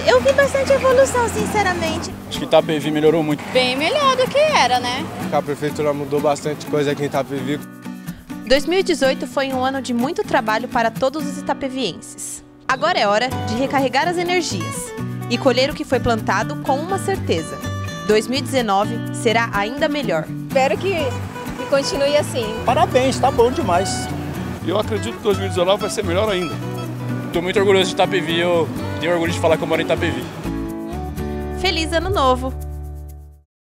Eu vi bastante evolução, sinceramente. Acho que Itapevi melhorou muito. Bem melhor do que era, né? A prefeitura mudou bastante coisa aqui em Itapevi. 2018 foi um ano de muito trabalho para todos os itapevienses. Agora é hora de recarregar as energias e colher o que foi plantado com uma certeza: 2019 será ainda melhor. Espero que continue assim. Parabéns, tá bom demais. Eu acredito que 2019 vai ser melhor ainda. Estou muito orgulhoso de Itapevi, eu tenho orgulho de falar que eu moro em Itapevi. Feliz Ano Novo!